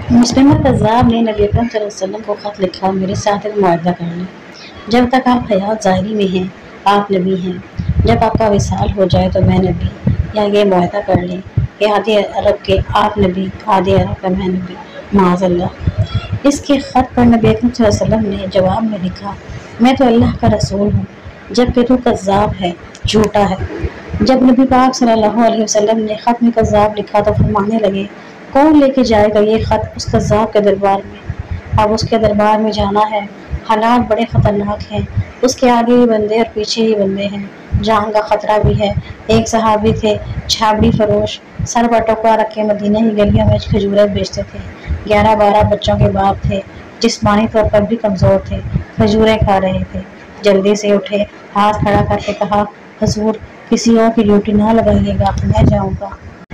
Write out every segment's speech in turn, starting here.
مسلمہ قذاب نے نبی اکرم صلی اللہ علیہ وسلم کو خط لکھا، میرے ساتھ ایک معاہدہ کر لیں، جب تک آپ حیات ظاہری میں ہیں آپ نبی ہیں، جب آپ کا وصال ہو جائے تو میں نبی، یا یہ معاہدہ کر لیں کہ آدھی عرب کے آپ نبی، آدھی عرب کا میں نبی، معاذ اللہ۔ اس کے خط پر نبی اکرم صلی اللہ علیہ وسلم نے جواب میں لکھا، میں تو اللہ کا رسول ہوں جبکہ تو کذاب ہے، جھوٹا ہے۔ جب نبی پاک صلی اللہ علیہ وسلم نے خط میں کذاب لکھا تو فرمانے لگے، کون لے کے جائے گا یہ خط اس کذاب کے دربار میں؟ اب اس کے دربار میں جانا ہے، حالات بڑے خطرناک ہیں، اس کے آگے ہی بندے اور پیچھے ہی بندے ہیں، جان کا خطرہ بھی ہے۔ ایک صحابی تھے چھابڑی فروش، سر پر ٹوکرا رکھ کے مدینہ کی گلیوں میں کھجوریں بیچتے تھے، 11-12 بچوں کے باپ تھے، جسمانی طور پر بھی کمزور تھے، کھجوریں کھا رہے تھے۔ جلدی سے اٹھے، ہاتھ کھڑا کر کے کہا، حضور کسی اور کی ڈیوٹی نہ لگائیے گا، میں جاؤں گا۔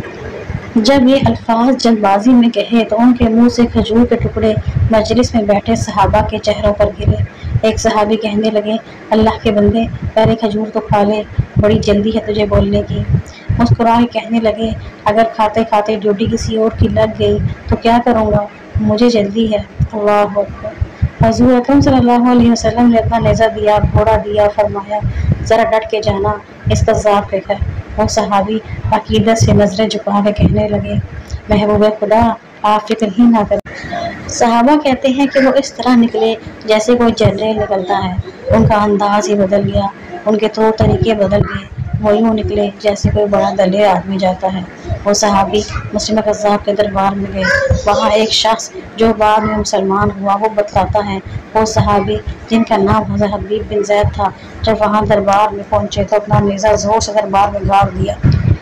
جب یہ الفاظ جلد بازی میں کہے تو ان کے منہ سے کھجور کے ٹکڑے مجلس میں بیٹھے صحابہ کے چہروں پر گرے۔ ایک صحابی کہنے لگے، اللہ کے بندے پہلے کھجور تو کھا لے، بڑی جلدی ہے تجھے بولنے کی۔ مسکرا کے کہنے لگے، اگر کھاتے کھاتے ڈیوٹی کسی اور کی لگ گئی تو کیا کروں گا، مجھے جلدی ہے۔ اللہ اکبر۔ حضور اکرم صلی اللہ علیہ وسلم نے اپنا نیزہ دیا، گھوڑا دیا، فرمایا، ذرا ڈٹ کے جانا اس کذاب کے گھر۔ وہ صحابی عقیدت سے نظریں جھکا کے کہنے لگے، محبوب خدا آپ فکر ہی نہ کریں۔ صحابہ کہتے ہیں کہ وہ اس طرح نکلے جیسے کوئی جنرل نکلتا ہے، ان کا انداز ہی بدل گیا، ان کے طور طریقے بدل گئے، وہ یوں نکلے جیسے کوئی بڑا دلیر آدمی جاتا ہے۔ وہ صحابی مسلمہ قذاب کے دربار میں گئے، وہاں ایک شخص جو بعد میں مسلمان ہوا وہ بتلاتا ہے، وہ صحابی جن کا نام حضرت حبیب بن زید تھا جب وہاں دربار میں پہنچے تو اپنا نیزہ زور سے دربار میں گاڑ دیا۔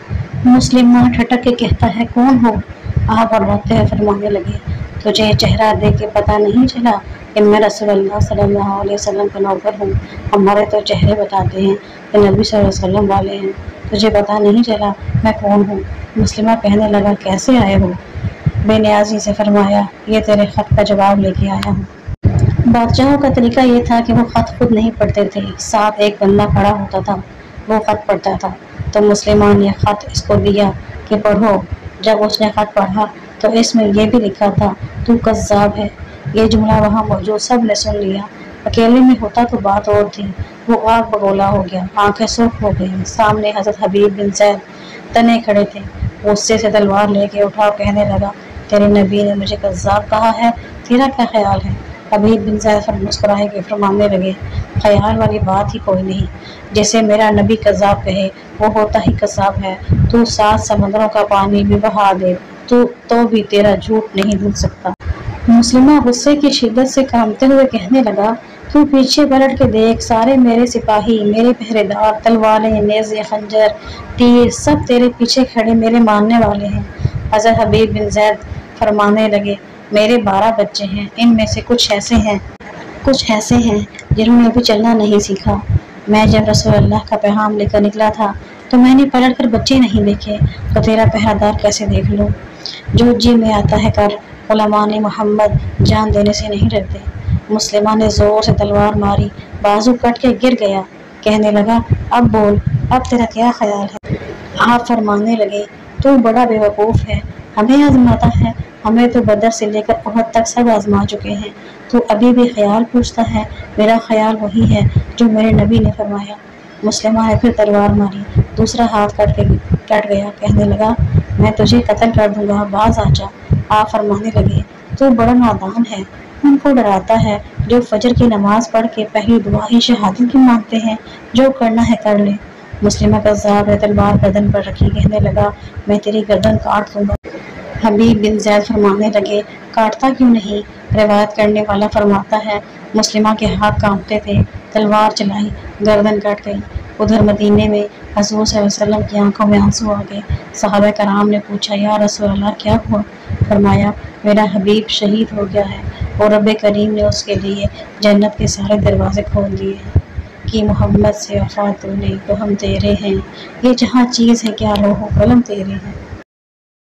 مسلمہ ٹھٹک کے کہتا ہے، کون ہو؟ آپ روتے ہوئے فرمانے لگے، تجھے چہرہ دیکھ کے پتہ نہیں چلا کہ میں رسول اللہ صلی اللہ علیہ وسلم کا نوکر ہوں؟ ہمارے تو چہرے بتاتے ہیں کہ نبی صلی اللہ علیہ وسلم والے ہیں، تجھے پتہ نہیں چلا میں کون ہوں؟ مسلمہ کہنے لگا، کیسے آئے ہو؟ بے نیازی سے فرمایا، یہ تیرے خط کا جواب لے کے آیا ہوں۔ بادشاہوں کا طریقہ یہ تھا کہ وہ خط خود نہیں پڑھتے تھے، ساتھ ایک بندہ کھڑا ہوتا تھا، وہ خط پڑھتا تھا۔ تو مسلمان نے خط اس کو دیا کہ پڑھو۔ جب اس نے خط پڑھا تو اس میں یہ بھی لکھا تھا، تو کذاب ہے۔ یہ جملہ وہاں موجود سب نے سن لیا۔ اکیلے میں ہوتا تو بات اور تھی، وہ آگ بگولا ہو گیا، آنکھیں سرخ ہو گئیں۔ سامنے حضرت حبیب بن زید تنے کھڑے تھے، غصے سے تلوار لے کے اٹھا اور کہنے لگا، تیرے نبی نے مجھے کذاب کہا ہے، تیرا کیا خیال ہے؟ حبیب بن زید مسکرائے کے فرمانے لگے، خیال والی بات ہی کوئی نہیں، جسے میرا نبی کذاب کہے وہ ہوتا ہی کذاب ہے، تو 7 سمندروں کا پانی بھی بہا دے تو بھی تیرا جھوٹ نہیں دھل سکتا۔ مسلمہ غصے کی شدت سے کانپتے ہوئے کہنے لگا، تو پیچھے پلٹ کے دیکھ، سارے میرے سپاہی، میرے پہرے دار، تلواریں، نیزے، خنجر، تیر سب تیرے پیچھے کھڑے میرے ماننے والے ہیں۔ حضرت حبیب بن زید فرمانے لگے، میرے 12 بچے ہیں، ان میں سے کچھ ایسے ہیں جنہوں نے ابھی چلنا نہیں سیکھا۔ میں جب رسول اللہ کا پیغام لے کر نکلا تھا تو میں نے پلٹ کر بچے نہیں دیکھے، تو تیرا پہرہ دار کیسے دیکھ لوں؟ جو جی میں آتا ہے کر، علماء محمد جان دینے سے نہیں ڈرتے۔ مسلمہ نے زور سے تلوار ماری، بازو کٹ کے گر گیا، کہنے لگا، اب بول، اب تیرا کیا خیال ہے؟ آپ فرمانے لگے، تو بڑا بے وقوف ہے، ہمیں آزماتا ہے، ہمیں تو بدر سے لے کر احد تک سب آزما چکے ہیں، تو ابھی بھی خیال پوچھتا ہے؟ میرا خیال وہی ہے جو میرے نبی نے فرمایا۔ مسلمہ نے پھر تلوار ماری، دوسرا ہاتھ کٹ گیا، کہنے لگا، میں تجھے قتل کر دوں گا، باز آ جا۔ آپ فرمانے لگے، تو بڑا نادان ہے، ان کو ڈراتا ہے جو فجر کی نماز پڑھ کے پہلی دعا ہی شہادت کی مانگتے ہیں، جو کرنا ہے کر لے۔ مسلمہ کذاب نے تلوار گردن پر رکھی، کہنے لگا، میں تیری گردن کاٹ دوں گا۔ حبیب بن زید فرمانے لگے، کاٹتا کیوں نہیں؟ روایت کرنے والا فرماتا ہے، مسلمہ کے ہاتھ کانپتے تھے، تلوار چلائی، گردن کٹ گئی۔ ادھر مدینے میں حضور صلی اللہ علیہ وسلم کی آنکھوں میں آنسو آ گئے۔ صحابہ کرام نے پوچھا، یا رسول اللہ کیا ہوا؟ فرمایا، میرا حبیب شہید ہو گیا ہے اور رب کریم نے اس کے لیے جنت کے سارے دروازے کھول دیے ہیں کہ محمد سے وفا تو نہیں تو ہم تیرے ہیں، یہ جہاں چیز ہے کیا لوح و قلم تیرے ہیں۔